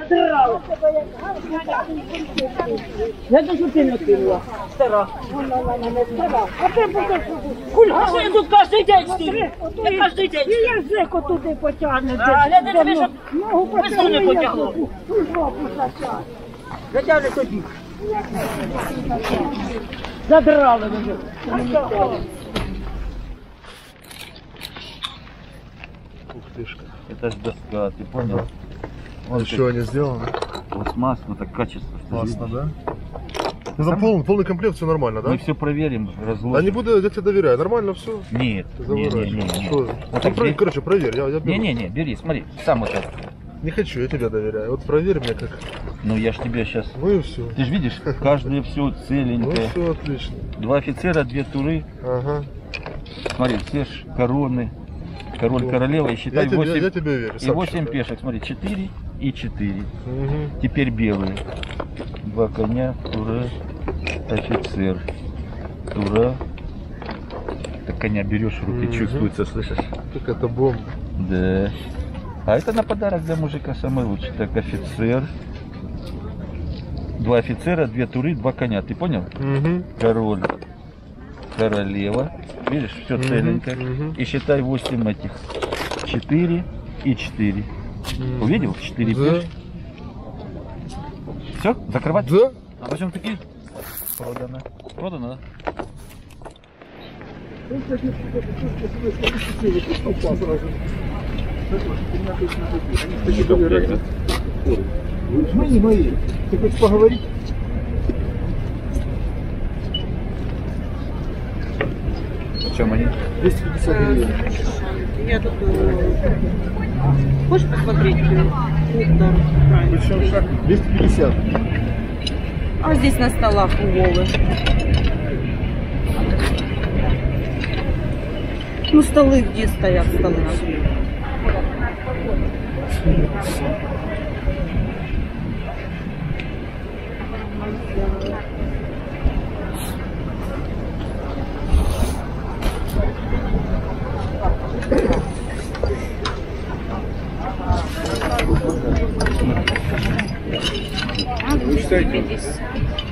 Задрала. Я даже ты накинула. Стара. А ти будеш кульгати. А я тут кожен день стою. Я кожен день. І язик отуди потягне. А, я тебе, щоб весну не потягло. Затягне тоді. Задрали вже. Ух тышка. Это ж доска, ты понял? Вот еще они сделаны. Вот масло, так качество. что Классно, видишь. да? Ну там полный комплект, все нормально, да? Мы все проверим, Да разложим. не буду, я тебе доверяю. Нормально все? Нет, не. Что? Вот Ну, так бери. короче, проверь. Я беру. Не, бери, смотри, сам вот так. Не хочу, я тебе доверяю. Вот проверь мне как. Ну я ж тебе сейчас... Ну и все. Ты же видишь, каждое все Ну целенькое. все отлично. 2 офицера, 2 туры. Ага. Смотри, все ж короны. Король, королева, и считай Я тебе, 8, я тебе верю. и сам 8 считаю. пешек. Смотри, 4 и 4. Мгм. Теперь белые. 2 коня, тура, офицер. Тура. Так коня берешь в руки, Мгм. чувствуется, слышишь? Как это бомба. Да. А это на подарок для мужика самый лучший. Так, офицер. 2 офицера, 2 туры, 2 коня. Ты понял? Угу. Король, королева. Видишь, все целенькое. мгм. И считай 8 этих. 4 и 4. Увидел? 4 Да. пешки. Все, закрывать? Да? А почему такие? Продано. Продано, да? Мои, мои. Ты хочешь поговорить? В чем они? 250 гривен. Я тут... Хочешь посмотреть нектар? Правильно. Причем шаг 250. А здесь на столах у Вовы. Ну, столы где стоят? Столы. Вы считаете?